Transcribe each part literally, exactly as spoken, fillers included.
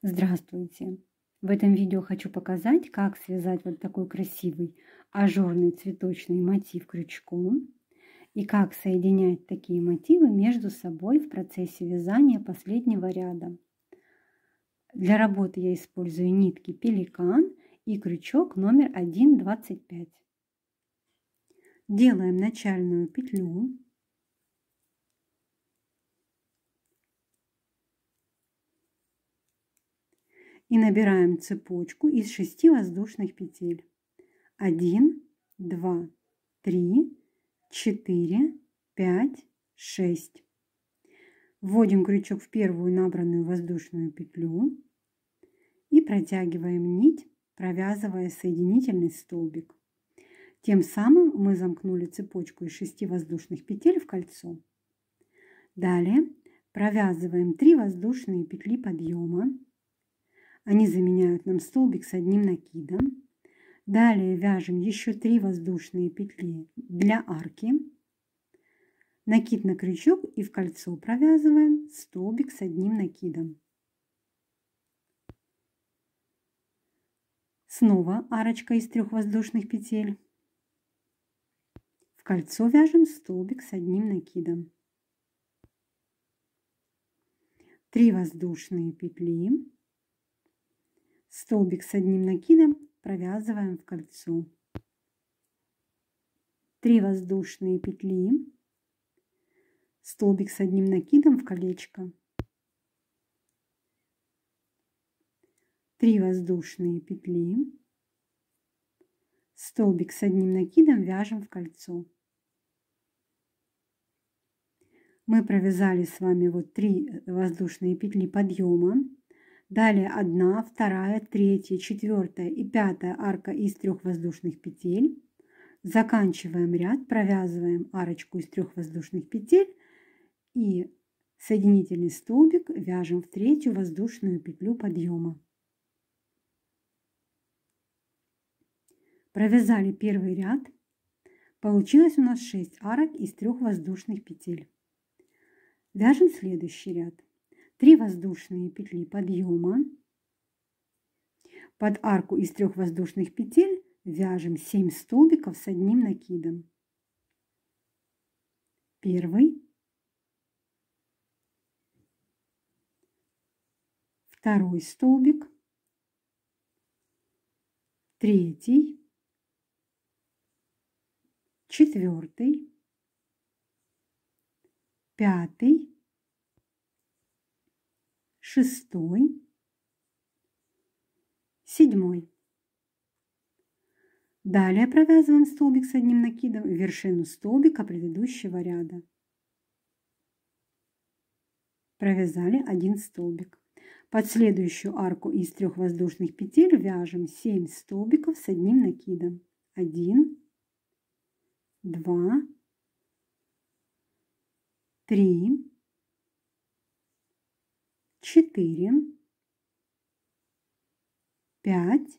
Здравствуйте! В этом видео хочу показать, как связать вот такой красивый ажурный цветочный мотив крючком и как соединять такие мотивы между собой в процессе вязания последнего ряда. Для работы я использую нитки Пеликан и крючок номер один двадцать пять. Делаем начальную петлю. И набираем цепочку из шести воздушных петель. один, два, три, четыре, пять, шесть. Вводим крючок в первую набранную воздушную петлю и протягиваем нить, провязывая соединительный столбик. Тем самым мы замкнули цепочку из шести воздушных петель в кольцо. Далее провязываем три воздушные петли подъема. Они заменяют нам столбик с одним накидом. Далее вяжем еще три воздушные петли для арки. Накид на крючок и в кольцо провязываем столбик с одним накидом. Снова арочка из трех воздушных петель. В кольцо вяжем столбик с одним накидом. Три воздушные петли. Столбик с одним накидом провязываем в кольцо. три воздушные петли. Столбик с одним накидом в колечко. три воздушные петли. Столбик с одним накидом вяжем в кольцо. Мы провязали с вами вот три воздушные петли подъема. Далее одна, вторая, третья, четвертая и пятая арка из трех воздушных петель. Заканчиваем ряд, провязываем арочку из трех воздушных петель и соединительный столбик вяжем в третью воздушную петлю подъема. Провязали первый ряд. Получилось у нас шесть арок из трех воздушных петель. Вяжем следующий ряд. три воздушные петли подъема. Под арку из трех воздушных петель вяжем семь столбиков с одним накидом. Первый, второй столбик, третий, четвертый, пятый, шестой, седьмой. Далее провязываем столбик с одним накидом в вершину столбика предыдущего ряда. Провязали один столбик. Под следующую арку из трех воздушных петель вяжем семь столбиков с одним накидом. один, два, три, четыре, пять,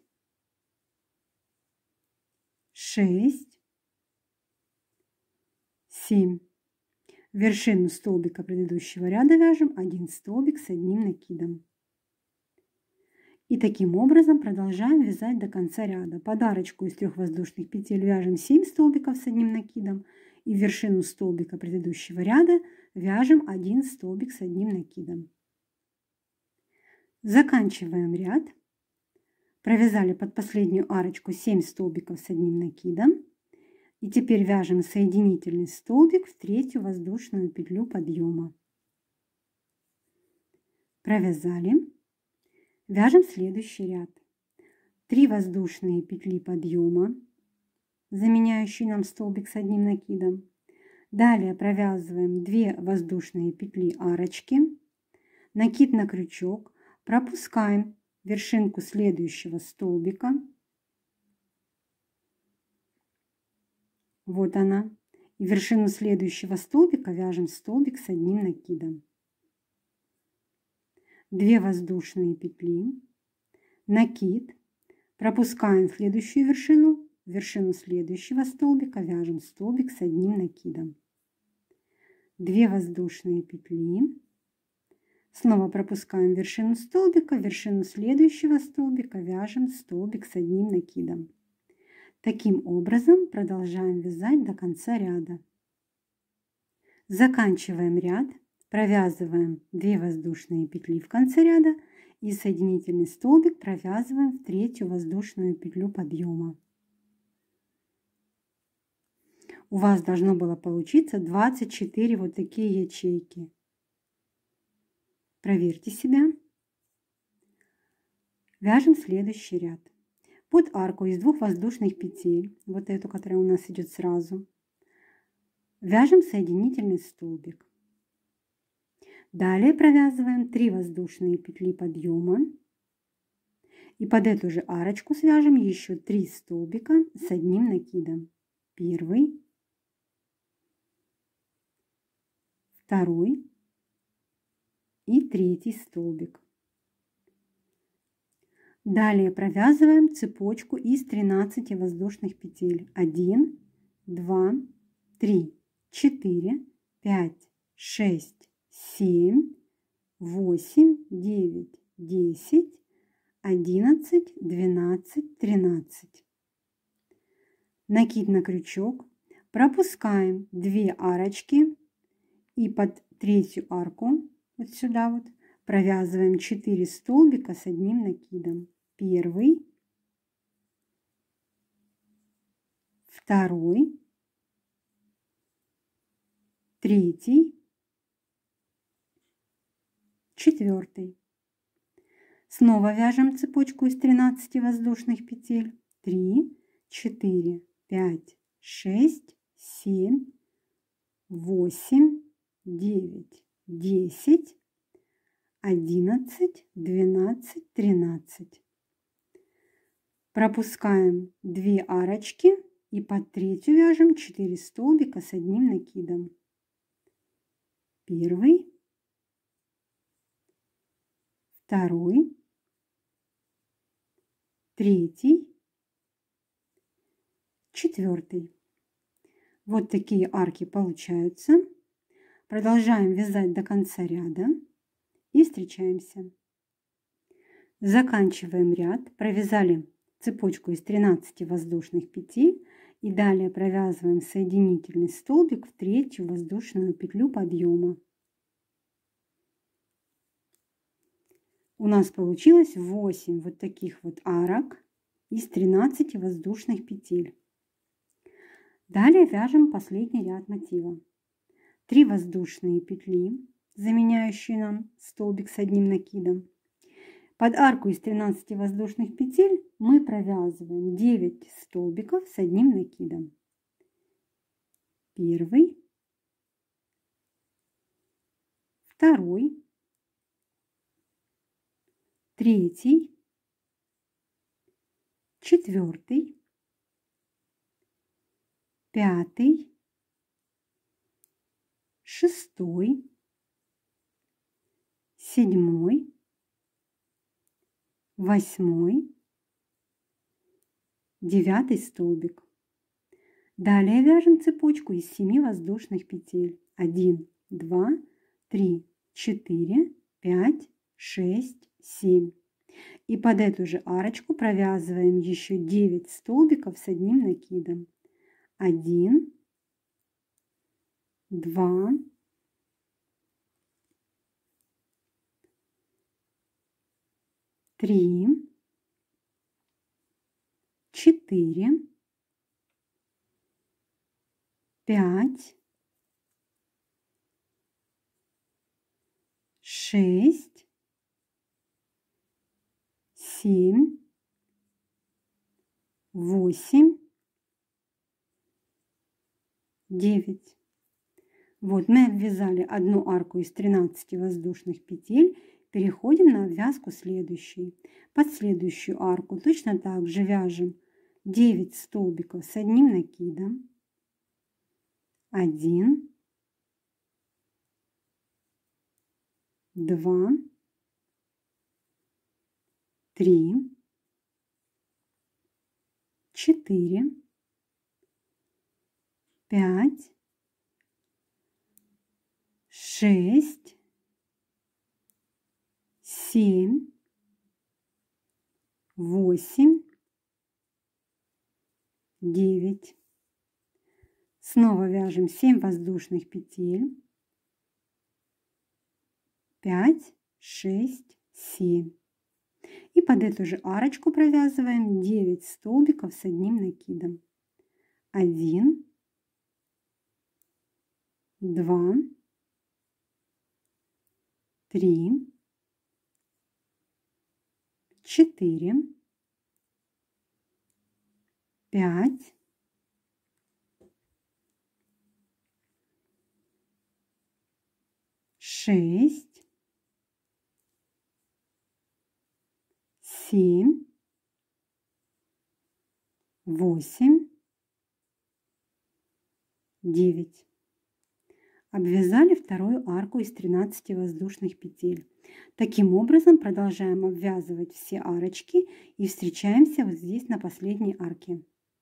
шесть, семь. В вершину столбика предыдущего ряда вяжем один столбик с одним накидом. И таким образом продолжаем вязать до конца ряда. Под арочку из трех воздушных петель вяжем семь столбиков с одним накидом. И в вершину столбика предыдущего ряда вяжем один столбик с одним накидом. Заканчиваем ряд. Провязали под последнюю арочку семь столбиков с одним накидом. И теперь вяжем соединительный столбик в третью воздушную петлю подъема. Провязали. Вяжем следующий ряд. три воздушные петли подъема, заменяющие нам столбик с одним накидом. Далее провязываем две воздушные петли арочки, накид на крючок, пропускаем вершинку следующего столбика. Вот она. И в вершину следующего столбика вяжем столбик с одним накидом. две воздушные петли, накид, пропускаем следующую вершину, в вершину следующего столбика вяжем столбик с одним накидом. две воздушные петли, Снова пропускаем вершину столбика, вершину следующего столбика вяжем столбик с одним накидом. Таким образом продолжаем вязать до конца ряда. Заканчиваем ряд, провязываем две воздушные петли в конце ряда и соединительный столбик провязываем в третью воздушную петлю подъема. У вас должно было получиться двадцать четыре вот такие ячейки. Проверьте себя. Вяжем следующий ряд. Под арку из двух воздушных петель, вот эту, которая у нас идет сразу, вяжем соединительный столбик. Далее провязываем три воздушные петли подъема и под эту же арочку свяжем еще три столбика с одним накидом. Первый, второй и третий столбик. Далее провязываем цепочку из тринадцати воздушных петель. один, два, три, четыре, пять, шесть, семь, восемь, девять, десять, одиннадцать, двенадцать, тринадцать. Накид на крючок. Пропускаем две арочки и под третью арку, вот сюда вот, провязываем четыре столбика с одним накидом. Первый, второй, третий, четвертый. Снова вяжем цепочку из тринадцати воздушных петель. три, четыре, пять, шесть, семь, восемь, девять, десять, одиннадцать, двенадцать, тринадцать. Пропускаем две арочки и под третью вяжем четыре столбика с одним накидом. Первый, второй, третий, четвертый. Вот такие арки получаются. Продолжаем вязать до конца ряда и встречаемся. Заканчиваем ряд, провязали цепочку из тринадцати воздушных петель и далее провязываем соединительный столбик в третью воздушную петлю подъема. У нас получилось восемь вот таких вот арок из тринадцати воздушных петель. Далее вяжем последний ряд мотива. три воздушные петли, заменяющие нам столбик с одним накидом. Под арку из тринадцати воздушных петель мы провязываем девять столбиков с одним накидом. Первый, второй, третий, четвертый, пятый, шестой, седьмой, восьмой, девятый столбик. Далее вяжем цепочку из семи воздушных петель. один, два, три, четыре, пять, шесть, семь. И под эту же арочку провязываем еще девять столбиков с одним накидом. один, два, три, четыре, пять, шесть, семь, восемь, девять. Вот мы обвязали одну арку из тринадцати воздушных петель. Переходим на обвязку следующей. Под следующую арку точно так же вяжем девять столбиков с одним накидом. один, два, три, четыре, пять, шесть, семь, восемь, девять. Снова вяжем семь воздушных петель. пять, шесть, семь. И под эту же арочку провязываем девять столбиков с одним накидом. один, два, три, четыре, пять, шесть, семь, восемь, девять. Обвязали вторую арку из тринадцати воздушных петель. Таким образом продолжаем обвязывать все арочки и встречаемся вот здесь на последней арке.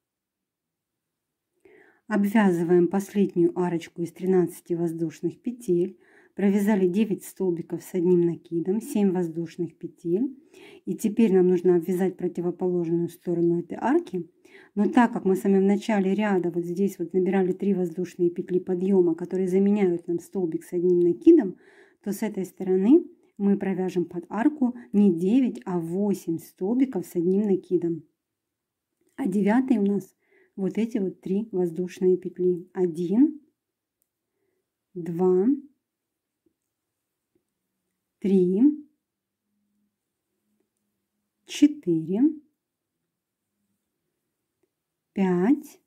Обвязываем последнюю арочку из тринадцати воздушных петель. Провязали девять столбиков с одним накидом, семь воздушных петель. И теперь нам нужно обвязать противоположную сторону этой арки. Но так как мы с вами в начале ряда вот здесь вот набирали три воздушные петли подъема, которые заменяют нам столбик с одним накидом, то с этой стороны мы провяжем под арку не девять, а восемь столбиков с одним накидом. А девятый у нас вот эти вот три воздушные петли. один, два, три, четыре, пять,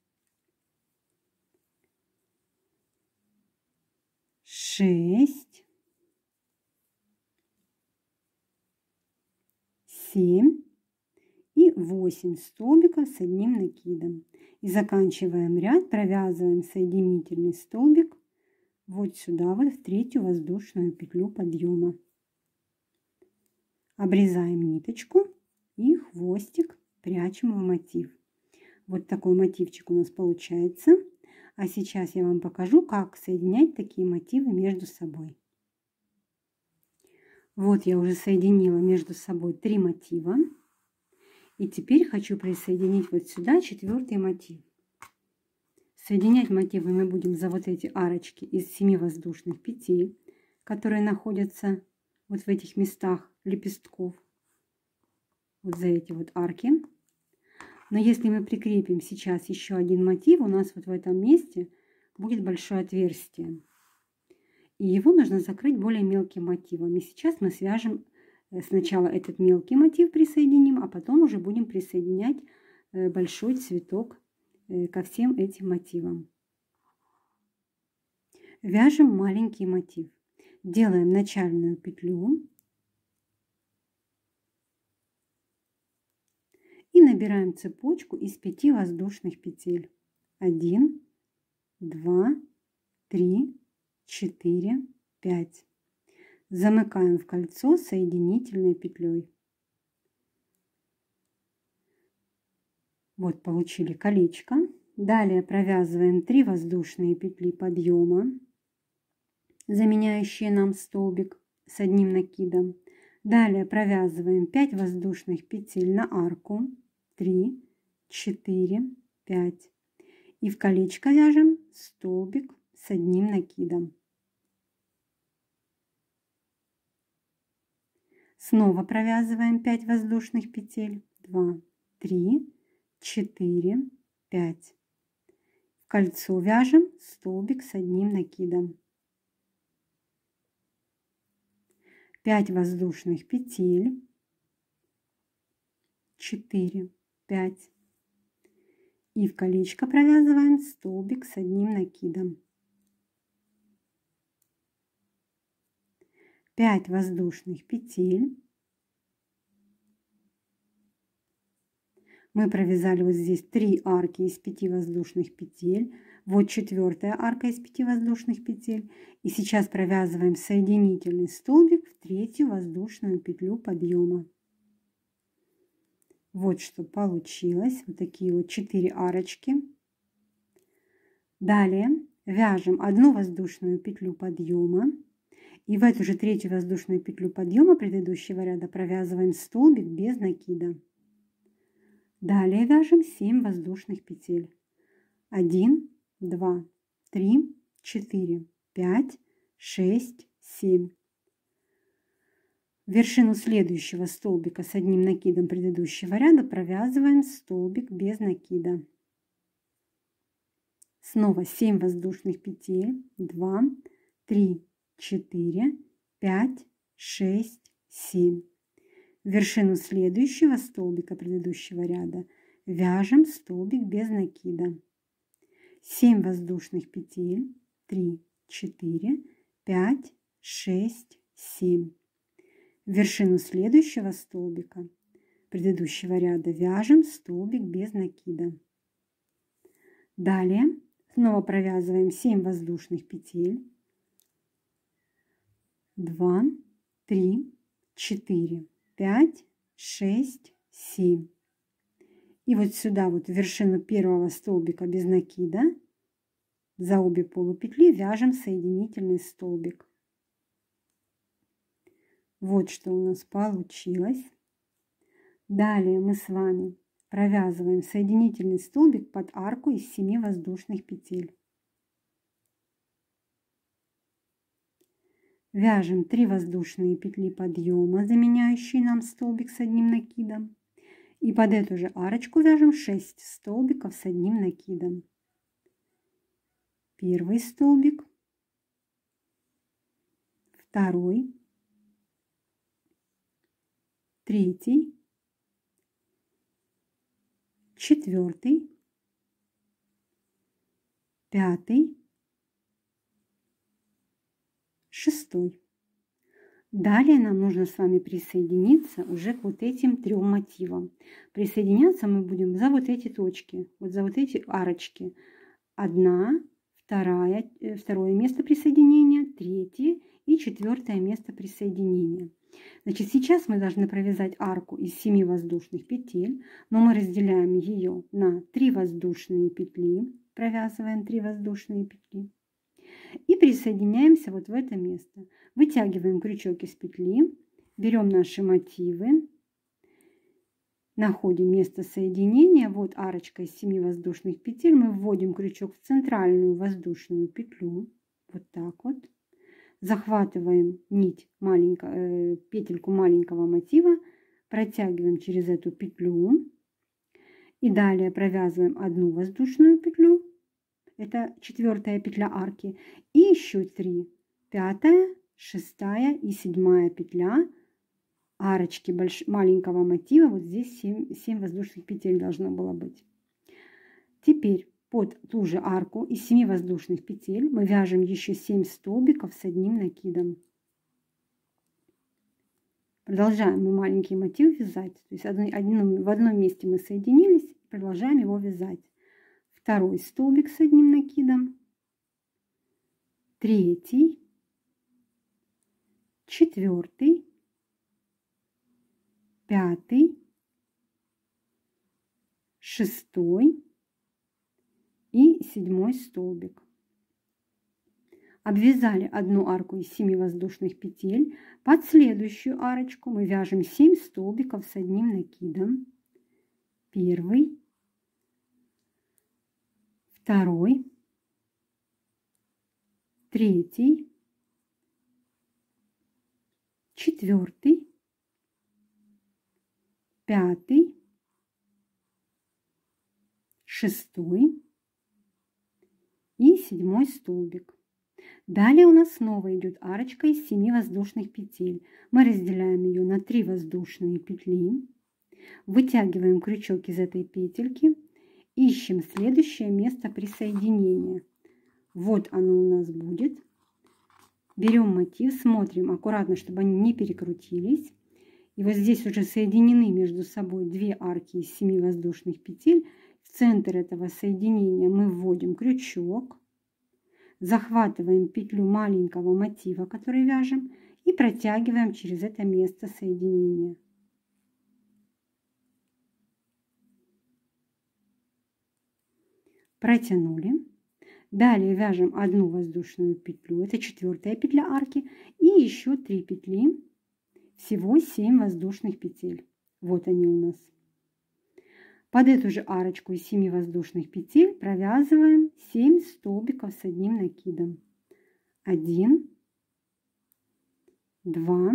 шесть, семь и восемь столбиков с одним накидом. И заканчиваем ряд, провязываем соединительный столбик вот сюда, вот в третью воздушную петлю подъема. Обрезаем ниточку и хвостик прячем в мотив. Вот такой мотивчик у нас получается. А сейчас я вам покажу, как соединять такие мотивы между собой. Вот я уже соединила между собой три мотива. И теперь хочу присоединить вот сюда четвертый мотив. Соединять мотивы мы будем за вот эти арочки из семи воздушных петель, которые находятся вот в этих местах лепестков. Вот за эти вот арки. Но если мы прикрепим сейчас еще один мотив, у нас вот в этом месте будет большое отверстие. И его нужно закрыть более мелким мотивом. И сейчас мы свяжем сначала этот мелкий мотив, присоединим, а потом уже будем присоединять большой цветок ко всем этим мотивам. Вяжем маленький мотив. Делаем начальную петлю. И набираем цепочку из пяти воздушных петель. один, два, три, четыре, пять. Замыкаем в кольцо соединительной петлей. Вот получили колечко. Далее провязываем три воздушные петли подъема, заменяющие нам столбик с одним накидом. Далее провязываем пять воздушных петель на арку. три, четыре, пять. И в колечко вяжем столбик с одним накидом. Снова провязываем пять воздушных петель. два, три, четыре, пять. В кольцо вяжем столбик с одним накидом. пять воздушных петель. четыре, пять. И в колечко провязываем столбик с одним накидом. пять воздушных петель. Мы провязали вот здесь три арки из пяти воздушных петель. Вот четвертая арка из пяти воздушных петель. И сейчас провязываем соединительный столбик в третью воздушную петлю подъема. Вот что получилось. Вот такие вот четыре арочки. Далее вяжем одну воздушную петлю подъема И в эту же третью воздушную петлю подъема предыдущего ряда провязываем столбик без накида. Далее вяжем семь воздушных петель. один, два, три, четыре, пять, шесть, семь. В вершину следующего столбика с одним накидом предыдущего ряда провязываем столбик без накида. Снова семь воздушных петель. два, три, четыре, пять, шесть, семь. В вершину следующего столбика предыдущего ряда вяжем столбик без накида. семь воздушных петель. три, четыре, пять, шесть, семь. В вершину следующего столбика предыдущего ряда вяжем столбик без накида. Далее снова провязываем семь воздушных петель. два, три, четыре, пять, шесть, семь. И вот сюда, вот в вершину первого столбика без накида, за обе полупетли вяжем соединительный столбик. Вот что у нас получилось. Далее мы с вами провязываем соединительный столбик под арку из семи воздушных петель. Вяжем три воздушные петли подъема, заменяющие нам столбик с одним накидом. И под эту же арочку вяжем шесть столбиков с одним накидом. Первый столбик, второй, третий, четвертый, пятый, шестой. Далее нам нужно с вами присоединиться уже к вот этим трем мотивам. Присоединяться мы будем за вот эти точки, вот за вот эти арочки. Одна, вторая, второе место присоединения, третье и четвертое место присоединения. Значит, сейчас мы должны провязать арку из семи воздушных петель, но мы разделяем ее на три воздушные петли, провязываем три воздушные петли и присоединяемся вот в это место. Вытягиваем крючок из петли, берем наши мотивы, находим место соединения, вот арочка из семи воздушных петель, мы вводим крючок в центральную воздушную петлю, вот так вот. Захватываем нить, маленькую, э, петельку маленького мотива, протягиваем через эту петлю и далее провязываем одну воздушную петлю, это четвертая петля арки, и еще три, пятая, шестая и седьмая петля арочки больш... маленького мотива, вот здесь семь, семь воздушных петель должно было быть. Теперь под ту же арку из семи воздушных петель мы вяжем еще семь столбиков с одним накидом. Продолжаем мы маленький мотив вязать. То есть одно, в одном месте мы соединились, продолжаем его вязать. Второй столбик с одним накидом, третий, четвертый, пятый, шестой и седьмой столбик. Обвязали одну арку из семи воздушных петель. Под следующую арочку мы вяжем семь столбиков с одним накидом. Первый, второй, третий, четвертый, пятый, шестой и седьмой столбик. Далее у нас снова идет арочка из семи воздушных петель. Мы разделяем ее на три воздушные петли, вытягиваем крючок из этой петельки, ищем следующее место присоединения. Вот оно у нас будет. Берем мотив, смотрим аккуратно, чтобы они не перекрутились. И вот здесь уже соединены между собой две арки из семи воздушных петель. В центр этого соединения мы вводим крючок, захватываем петлю маленького мотива, который вяжем, и протягиваем через это место соединения. Протянули. Далее вяжем одну воздушную петлю, это четвертая петля арки, и еще три петли, всего семь воздушных петель. Вот они у нас. Под эту же арочку из семи воздушных петель провязываем семь столбиков с одним накидом. один, два,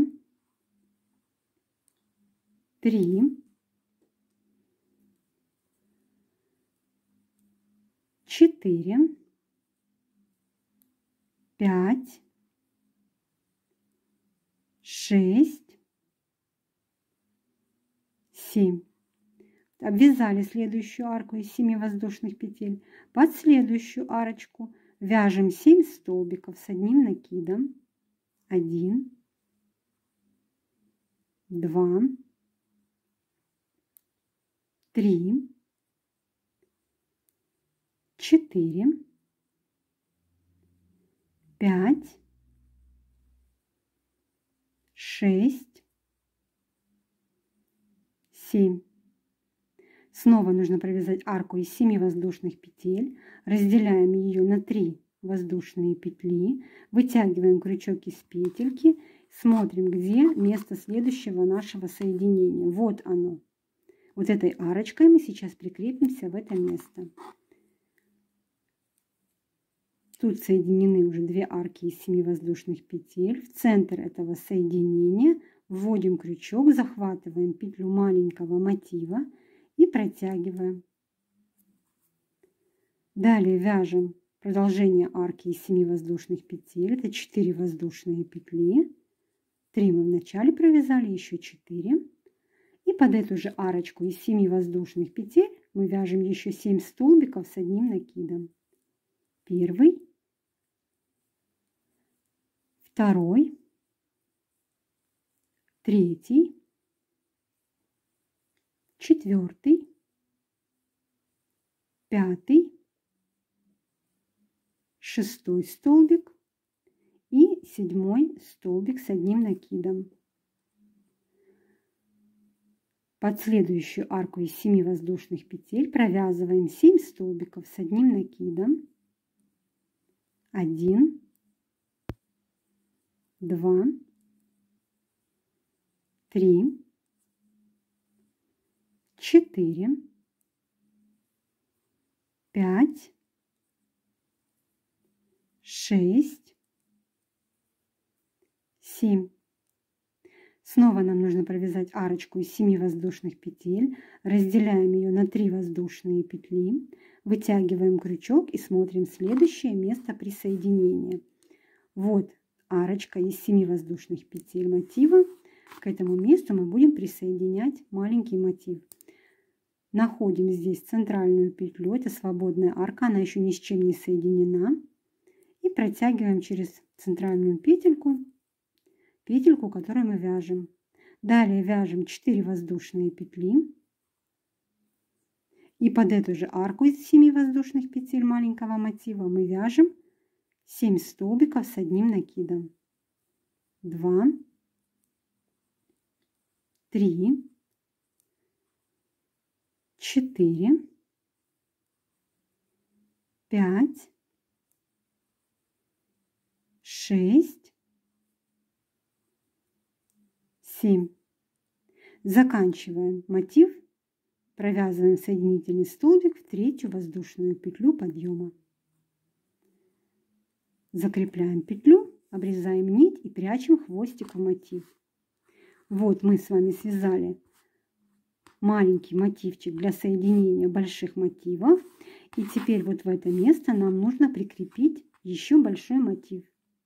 три, четыре, пять, шесть, семь. Обвязали следующую арку из семи воздушных петель. Под следующую арочку вяжем семь столбиков с одним накидом. один, два, три, четыре, пять, шесть, семь. Снова нужно провязать арку из семи воздушных петель. Разделяем ее на три воздушные петли. Вытягиваем крючок из петельки. Смотрим, где место следующего нашего соединения. Вот оно. Вот этой арочкой мы сейчас прикрепимся в это место. Тут соединены уже две арки из семи воздушных петель. В центр этого соединения вводим крючок, захватываем петлю маленького мотива и протягиваем. Далее вяжем продолжение арки из семи воздушных петель. Это четыре воздушные петли. три мы вначале провязали, еще четыре. И под эту же арочку из семи воздушных петель мы вяжем еще семь столбиков с одним накидом. Первый, второй, третий, четвертый, пятый, шестой столбик и седьмой столбик с одним накидом. Под следующую арку из семи воздушных петель провязываем семь столбиков с одним накидом. один, два, три, четыре, пять, шесть, семь. Снова нам нужно провязать арочку из семи воздушных петель. Разделяем ее на три воздушные петли. Вытягиваем крючок и смотрим следующее место присоединения. Вот арочка из семи воздушных петель мотива. К этому месту мы будем присоединять маленький мотив. Находим здесь центральную петлю. Это свободная арка, она еще ни с чем не соединена. И протягиваем через центральную петельку, петельку, которую мы вяжем. Далее вяжем четыре воздушные петли. И под эту же арку из семи воздушных петель маленького мотива мы вяжем семь столбиков с одним накидом. два, три, четыре, пять, шесть, семь. Заканчиваем мотив, провязываем соединительный столбик в третью воздушную петлю подъема. Закрепляем петлю, обрезаем нить и прячем хвостик в мотив. Вот мы с вами связали маленький мотивчик для соединения больших мотивов. И теперь вот в это место нам нужно прикрепить еще большой мотив.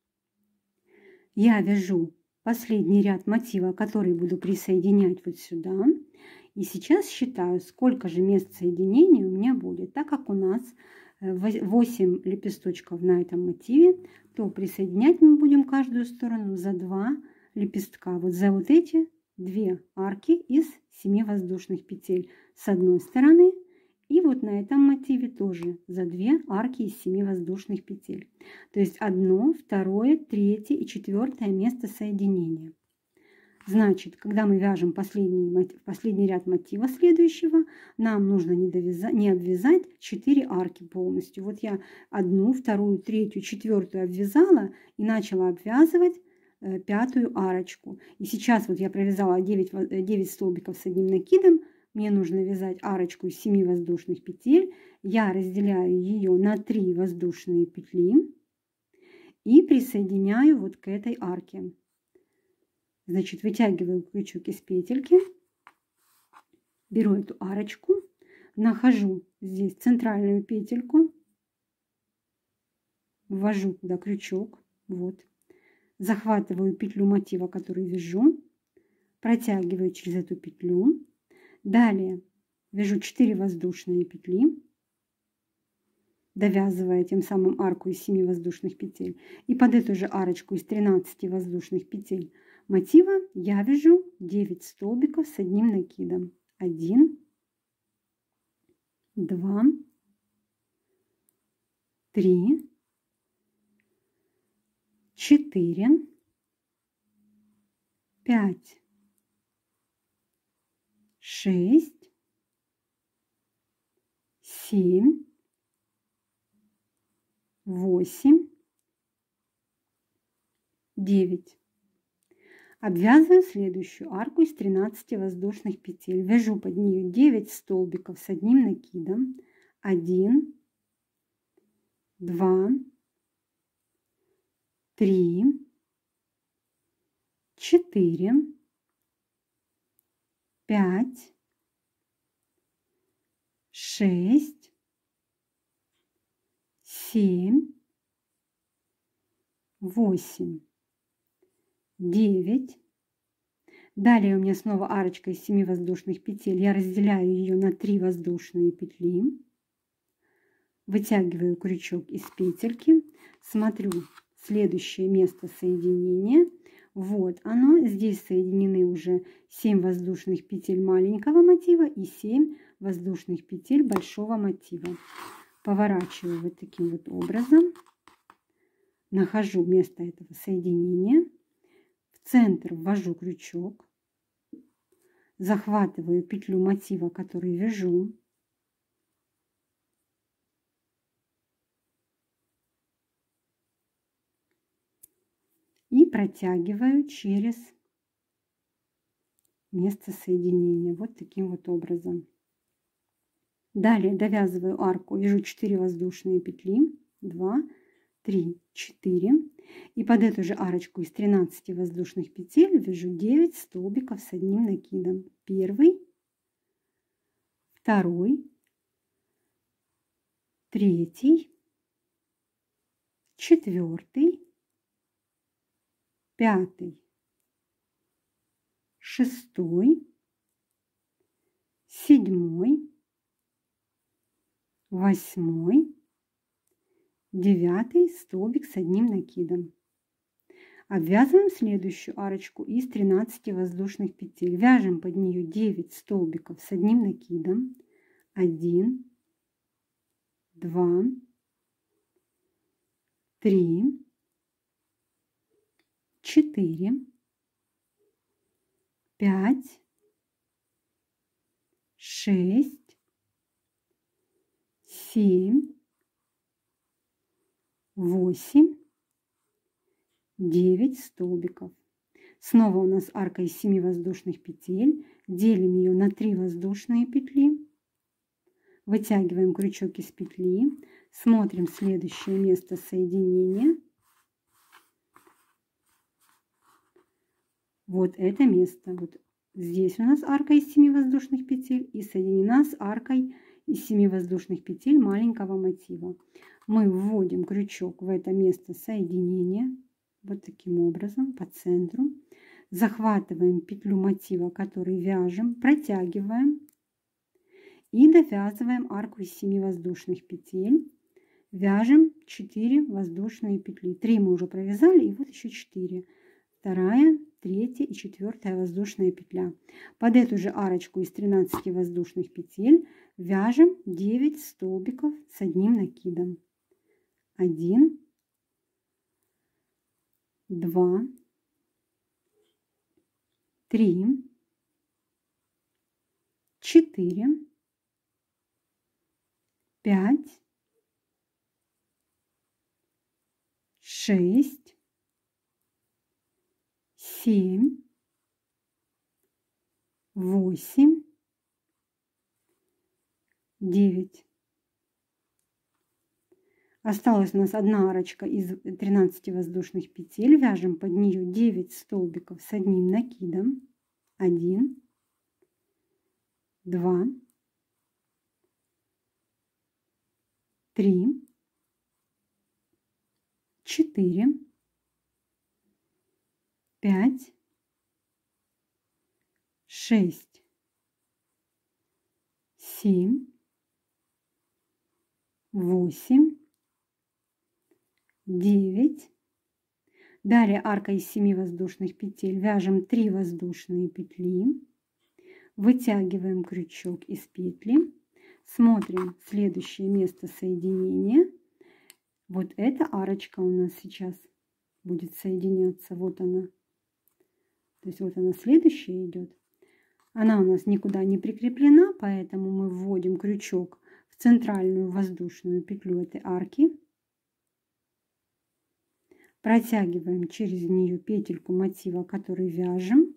Я вяжу последний ряд мотива, который буду присоединять вот сюда. И сейчас считаю, сколько же мест соединения у меня будет. Так как у нас восемь лепесточков на этом мотиве, то присоединять мы будем каждую сторону за два лепестка. Вот за вот эти две арки из семи воздушных петель с одной стороны. И вот на этом мотиве тоже за две арки из семи воздушных петель. То есть одно, второе, третье и четвертое место соединения. Значит, когда мы вяжем последний, последний ряд мотива следующего, нам нужно не, довязать, не обвязать четыре арки полностью. Вот я одну, вторую, третью, четвертую обвязала и начала обвязывать пятую арочку. И сейчас вот я провязала девять, девять столбиков с одним накидом. Мне нужно вязать арочку из семи воздушных петель. Я разделяю ее на три воздушные петли и присоединяю вот к этой арке. Значит, вытягиваю крючок из петельки, беру эту арочку, нахожу здесь центральную петельку, ввожу туда крючок, вот, захватываю петлю мотива, которую вяжу, протягиваю через эту петлю, далее вяжу четыре воздушные петли, довязывая тем самым арку из семи воздушных петель, и под эту же арочку из тринадцати воздушных петель мотива я вяжу девять столбиков с одним накидом. один, два, три, четыре, пять, шесть, семь, восемь, девять. Обвязываю следующую арку из тринадцати воздушных петель. Вяжу под нее девять столбиков с одним накидом. один, два, три, четыре, пять, шесть, семь, восемь, девять. Далее у меня снова арочка из семи воздушных петель. Я разделяю ее на три воздушные петли. Вытягиваю крючок из петельки. Смотрю следующее место соединения. Вот оно. Здесь соединены уже семь воздушных петель маленького мотива и семь воздушных петель большого мотива. Поворачиваю вот таким вот образом. Нахожу место этого соединения. В центр ввожу крючок, захватываю петлю мотива, который вяжу, и протягиваю через место соединения вот таким вот образом. Далее довязываю арку, вяжу четыре воздушные петли, два, три, четыре. И под эту же арочку из тринадцати воздушных петель вяжу девять столбиков с одним накидом. Первый, второй, третий, четвертый, пятый, шестой, седьмой, восьмой, девятый столбик с одним накидом. Обвязываем следующую арочку из тринадцати воздушных петель. Вяжем под нее девять столбиков с одним накидом. один, два, три, четыре, пять, шесть, семь, восемь, девять столбиков. Снова у нас арка из семи воздушных петель. Делим ее на три воздушные петли. Вытягиваем крючок из петли. Смотрим следующее место соединения. Вот это место. Вот здесь у нас арка из семи воздушных петель и соединена с аркой из семи воздушных петель маленького мотива. Мы вводим крючок в это место соединения. Вот таким образом, по центру. Захватываем петлю мотива, который вяжем, протягиваем и довязываем арку из семи воздушных петель. Вяжем четыре воздушные петли. три мы уже провязали, и вот еще четыре. Вторая, третья и четвертая воздушная петля. Под эту же арочку из тринадцати воздушных петель вяжем девять столбиков с одним накидом. один, два, три, четыре, пять, шесть, семь, восемь, девять. Осталась у нас одна арочка из тринадцати воздушных петель. Вяжем под нее девять столбиков с одним накидом. один, два, три, четыре, пять, шесть, семь, восемь, девять. Далее арка из семи воздушных петель. Вяжем три воздушные петли. Вытягиваем крючок из петли. Смотрим следующее место соединения. Вот эта арочка у нас сейчас будет соединяться. Вот она. То есть вот она следующая идет. Она у нас никуда не прикреплена, поэтому мы вводим крючок в центральную воздушную петлю этой арки. Протягиваем через нее петельку мотива, который вяжем.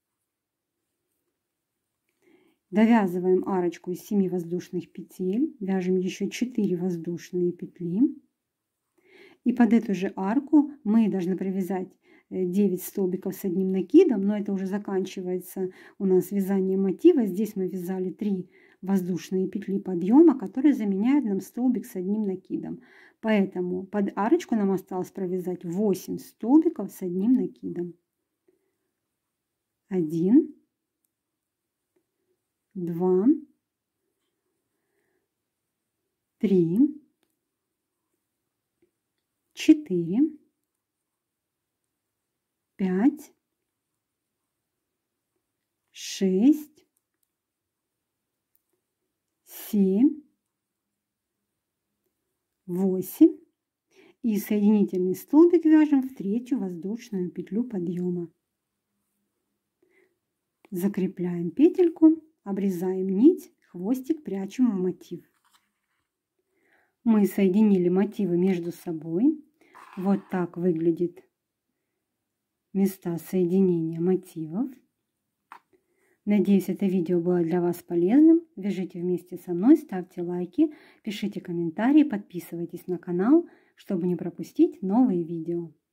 Довязываем арочку из семи воздушных петель. Вяжем еще четыре воздушные петли. И под эту же арку мы должны провязать девять столбиков с одним накидом, но это уже заканчивается у нас вязание мотива. Здесь мы вязали три воздушные петли подъема, которые заменяют нам столбик с одним накидом. Поэтому под арочку нам осталось провязать восемь столбиков с одним накидом. один, два, три, четыре, пять, шесть, семь, восемь. И соединительный столбик вяжем в третью воздушную петлю подъема. Закрепляем петельку, обрезаем нить, хвостик прячем в мотив. Мы соединили мотивы между собой. Вот так выглядит места соединения мотивов. Надеюсь, это видео было для вас полезным. Вяжите вместе со мной, ставьте лайки, пишите комментарии, подписывайтесь на канал, чтобы не пропустить новые видео.